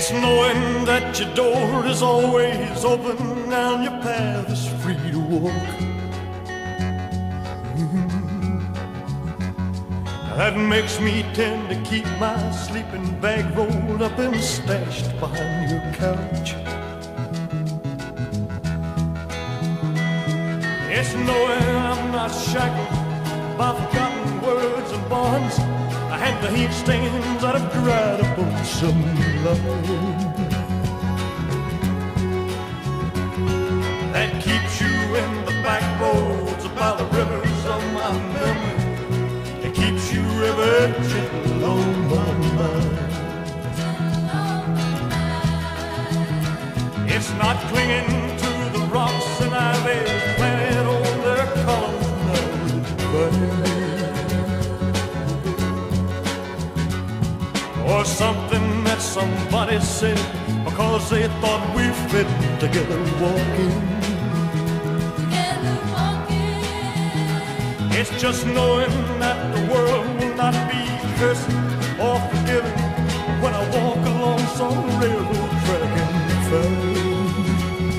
It's knowing that your door is always open and your path is free to walk. That makes me tend to keep my sleeping bag rolled up and stashed behind your couch. It's knowing I'm not shackled by forgotten words and bonds and the heat stains that have dried up on some line. That keeps you in the back roads by the rivers of my memory. It keeps you ever gentle on my mind. It's not clinging to the rocks and ivy planted on their columns now, or something that somebody said because they thought we fit together walking. It's just knowing that the world will not be cursed or forgiven when I walk along some railroad track and find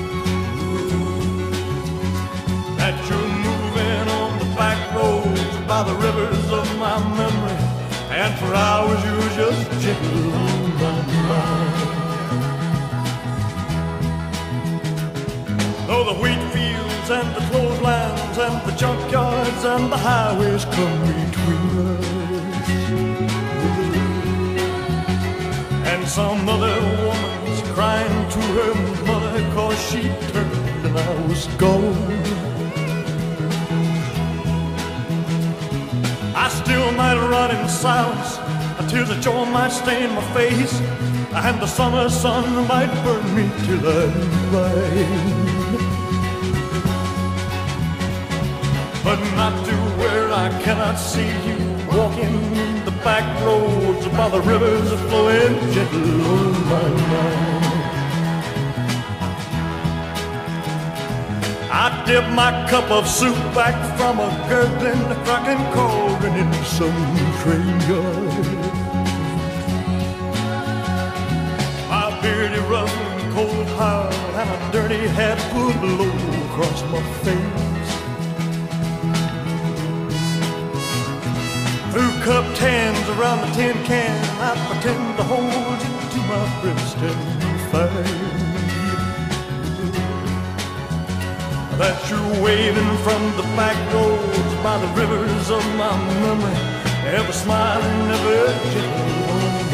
that you're moving on the back roads by the rivers of my memory, and for hours you were just gentle on my mind. Though the wheat fields and the clotheslines and the junkyards and the highways come between us, and some other woman's crying to her mother 'cause she turned and I was gone, I still might run in silence, tears of joy might stain my face, and the summer sun might burn me till I'm blind. But not to where I cannot see you walking the back roads by the rivers flowing gentle on my mind. I dip my cup of soup back from a gurgling, cracking cauldron in some train yard. My beardy ruffling cold hide and a dirty hat pulled low across my face. Through cupped hands around the tin can, I pretend to hold you to my breast and fight that you're waving from the back roads by the rivers of my memory, ever smiling, ever gentle on